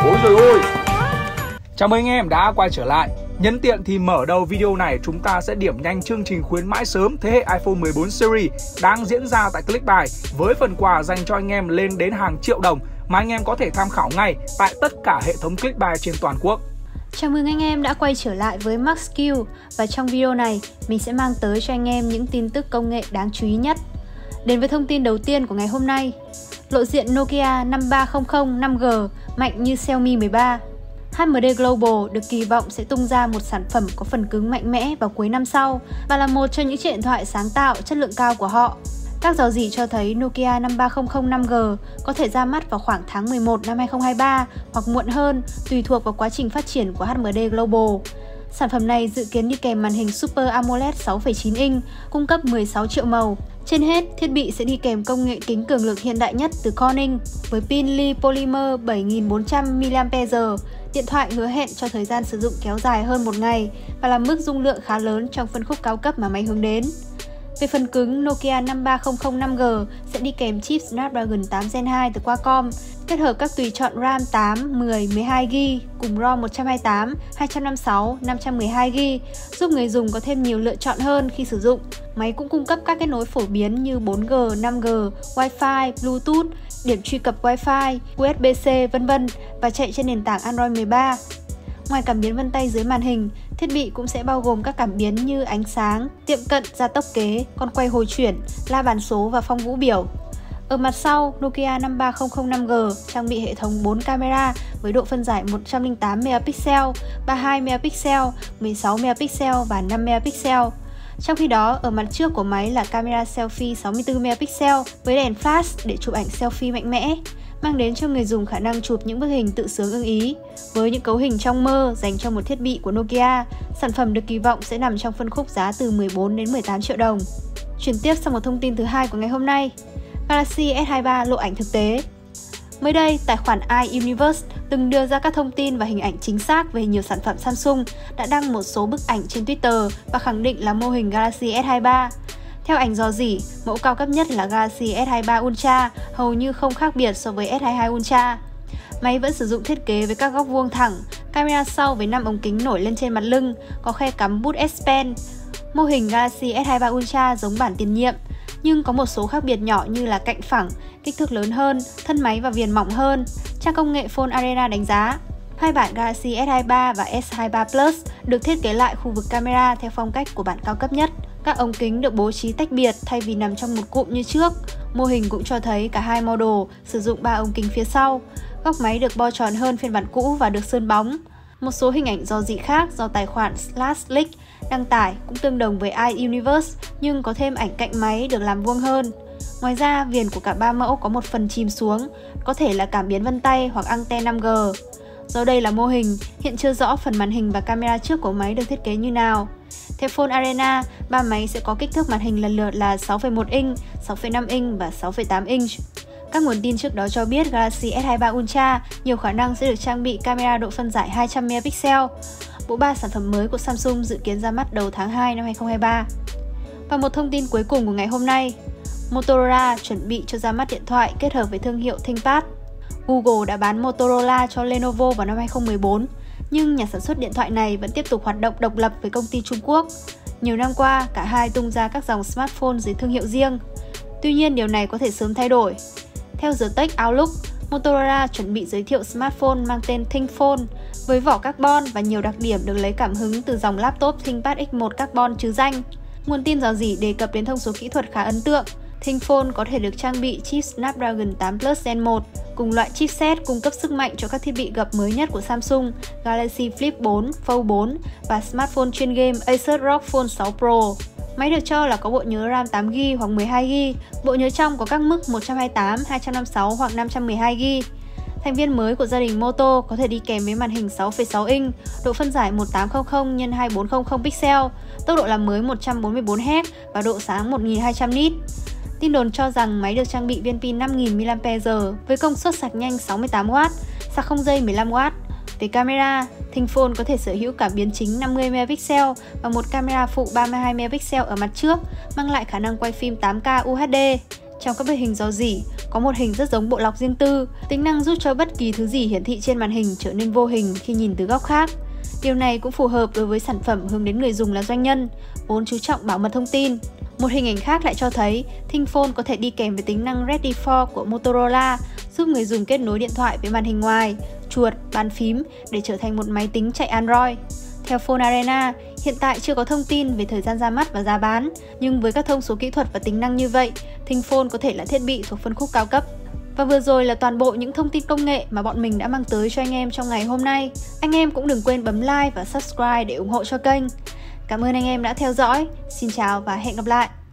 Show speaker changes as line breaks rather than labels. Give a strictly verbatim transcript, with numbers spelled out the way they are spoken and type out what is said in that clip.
Ôi trời ơi! Chào mừng anh em đã quay trở lại. Nhân tiện thì mở đầu video này chúng ta sẽ điểm nhanh chương trình khuyến mãi sớm thế hệ iPhone mười bốn series đang diễn ra tại Clickbuy với phần quà dành cho anh em lên đến hàng triệu đồng mà anh em có thể tham khảo ngay tại tất cả hệ thống Clickbuy trên toàn quốc.
Chào mừng anh em đã quay trở lại với MaxQ và trong video này mình sẽ mang tới cho anh em những tin tức công nghệ đáng chú ý nhất. Đến với thông tin đầu tiên của ngày hôm nay. Lộ diện Nokia năm ba không không năm G mạnh như Xiaomi mười ba. hát em đê Global được kỳ vọng sẽ tung ra một sản phẩm có phần cứng mạnh mẽ vào cuối năm sau và là một trong những chiếc điện thoại sáng tạo chất lượng cao của họ. Các dò dỉ cho thấy Nokia năm ba không không năm G có thể ra mắt vào khoảng tháng mười một năm hai không hai ba hoặc muộn hơn, tùy thuộc vào quá trình phát triển của hát em đê Global. Sản phẩm này dự kiến đi kèm màn hình Super AMOLED sáu phẩy chín inch, cung cấp mười sáu triệu màu. Trên hết, thiết bị sẽ đi kèm công nghệ kính cường lực hiện đại nhất từ Corning với pin li polymer bảy nghìn bốn trăm mi li am pe giờ. Điện thoại hứa hẹn cho thời gian sử dụng kéo dài hơn một ngày và là mức dung lượng khá lớn trong phân khúc cao cấp mà máy hướng đến. Về phần cứng, Nokia năm ba không không năm G sẽ đi kèm chip Snapdragon tám Gen hai từ Qualcomm, kết hợp các tùy chọn RAM tám, mười, mười hai gi-ga-bai cùng ROM một trăm hai mươi tám, hai trăm năm mươi sáu, năm trăm mười hai gi-ga-bai, giúp người dùng có thêm nhiều lựa chọn hơn khi sử dụng. Máy cũng cung cấp các kết nối phổ biến như bốn G, năm G, Wi-Fi, Bluetooth, điểm truy cập Wi-Fi, u ét bê-C, vân vân và chạy trên nền tảng Android mười ba. Ngoài cảm biến vân tay dưới màn hình, thiết bị cũng sẽ bao gồm các cảm biến như ánh sáng, tiệm cận, gia tốc kế, con quay hồi chuyển, la bàn số và phong vũ biểu. Ở mặt sau, Nokia năm ba không không năm G trang bị hệ thống bốn camera với độ phân giải một trăm lẻ tám megapixel, ba mươi hai megapixel, mười sáu megapixel và năm megapixel. Trong khi đó, ở mặt trước của máy là camera selfie sáu mươi tư megapixel với đèn flash để chụp ảnh selfie mạnh mẽ, mang đến cho người dùng khả năng chụp những bức hình tự sướng ưng ý. Với những cấu hình trong mơ dành cho một thiết bị của Nokia, sản phẩm được kỳ vọng sẽ nằm trong phân khúc giá từ mười bốn đến mười tám triệu đồng. Chuyển tiếp sang một thông tin thứ hai của ngày hôm nay. Galaxy S hai mươi ba lộ ảnh thực tế. Mới đây, tài khoản iUniverse từng đưa ra các thông tin và hình ảnh chính xác về nhiều sản phẩm Samsung đã đăng một số bức ảnh trên Twitter và khẳng định là mô hình Galaxy S hai mươi ba. Theo ảnh dò dỉ, mẫu cao cấp nhất là Galaxy S hai mươi ba Ultra hầu như không khác biệt so với S hai mươi hai Ultra. Máy vẫn sử dụng thiết kế với các góc vuông thẳng, camera sau với năm ống kính nổi lên trên mặt lưng, có khe cắm bút S Pen. Mô hình Galaxy S hai mươi ba Ultra giống bản tiền nhiệm, nhưng có một số khác biệt nhỏ như là cạnh phẳng, kích thước lớn hơn, thân máy và viền mỏng hơn. Trang công nghệ Phone Arena đánh giá, hai bản Galaxy S hai mươi ba và S hai mươi ba Plus được thiết kế lại khu vực camera theo phong cách của bản cao cấp nhất. Các ống kính được bố trí tách biệt thay vì nằm trong một cụm như trước. Mô hình cũng cho thấy cả hai model sử dụng ba ống kính phía sau. Góc máy được bo tròn hơn phiên bản cũ và được sơn bóng. Một số hình ảnh dò dỉ khác do tài khoản Slash Leak đăng tải cũng tương đồng với iUniverse nhưng có thêm ảnh cạnh máy được làm vuông hơn. Ngoài ra, viền của cả ba mẫu có một phần chìm xuống, có thể là cảm biến vân tay hoặc anten năm G. Do đây là mô hình, hiện chưa rõ phần màn hình và camera trước của máy được thiết kế như nào. Theo Phone Arena, ba máy sẽ có kích thước màn hình lần lượt là sáu phẩy một inch, sáu phẩy năm inch và sáu phẩy tám inch. Các nguồn tin trước đó cho biết Galaxy S hai mươi ba Ultra nhiều khả năng sẽ được trang bị camera độ phân giải hai trăm megapixel. Bộ ba sản phẩm mới của Samsung dự kiến ra mắt đầu tháng hai năm hai không hai ba. Và một thông tin cuối cùng của ngày hôm nay, Motorola chuẩn bị cho ra mắt điện thoại kết hợp với thương hiệu ThinkPad. Google đã bán Motorola cho Lenovo vào năm hai không một bốn, nhưng nhà sản xuất điện thoại này vẫn tiếp tục hoạt động độc lập với công ty Trung Quốc. Nhiều năm qua, cả hai tung ra các dòng smartphone dưới thương hiệu riêng. Tuy nhiên, điều này có thể sớm thay đổi. Theo The Tech Outlook, Motorola chuẩn bị giới thiệu smartphone mang tên ThinkPhone với vỏ carbon và nhiều đặc điểm được lấy cảm hứng từ dòng laptop ThinkPad X một carbon chứ danh. Nguồn tin dò dỉ đề cập đến thông số kỹ thuật khá ấn tượng. ThinkPhone có thể được trang bị chip Snapdragon tám Plus Gen một cùng loại chipset cung cấp sức mạnh cho các thiết bị gập mới nhất của Samsung, Galaxy Flip bốn, Fold bốn và smartphone chuyên game Asus ROG Phone sáu Pro. Máy được cho là có bộ nhớ RAM tám gi-ga-bai hoặc mười hai gi-ga-bai, bộ nhớ trong có các mức một trăm hai mươi tám, hai trăm năm mươi sáu hoặc năm trăm mười hai gi-ga-bai. Thành viên mới của gia đình Moto có thể đi kèm với màn hình sáu phẩy sáu inch, độ phân giải một nghìn tám trăm nhân hai nghìn bốn trăm pixel, tốc độ làm mới một trăm bốn mươi bốn héc và độ sáng một nghìn hai trăm nit. Tin đồn cho rằng máy được trang bị viên pin năm nghìn mi li am pe giờ với công suất sạc nhanh sáu mươi tám oát, sạc không dây mười lăm oát. Về camera, ThinkPhone có thể sở hữu cảm biến chính năm mươi megapixel và một camera phụ ba mươi hai megapixel ở mặt trước, mang lại khả năng quay phim tám K U H D. Trong các bức hình rò rỉ, có một hình rất giống bộ lọc riêng tư, tính năng giúp cho bất kỳ thứ gì hiển thị trên màn hình trở nên vô hình khi nhìn từ góc khác. Điều này cũng phù hợp đối với sản phẩm hướng đến người dùng là doanh nhân, vốn chú trọng bảo mật thông tin. Một hình ảnh khác lại cho thấy ThinkPhone có thể đi kèm với tính năng Ready for của Motorola, giúp người dùng kết nối điện thoại với màn hình ngoài, chuột, bàn phím để trở thành một máy tính chạy Android. Theo Phone Arena, hiện tại chưa có thông tin về thời gian ra mắt và giá bán, nhưng với các thông số kỹ thuật và tính năng như vậy, ThinkPhone có thể là thiết bị thuộc phân khúc cao cấp. Và vừa rồi là toàn bộ những thông tin công nghệ mà bọn mình đã mang tới cho anh em trong ngày hôm nay. Anh em cũng đừng quên bấm like và subscribe để ủng hộ cho kênh. Cảm ơn anh em đã theo dõi. Xin chào và hẹn gặp lại!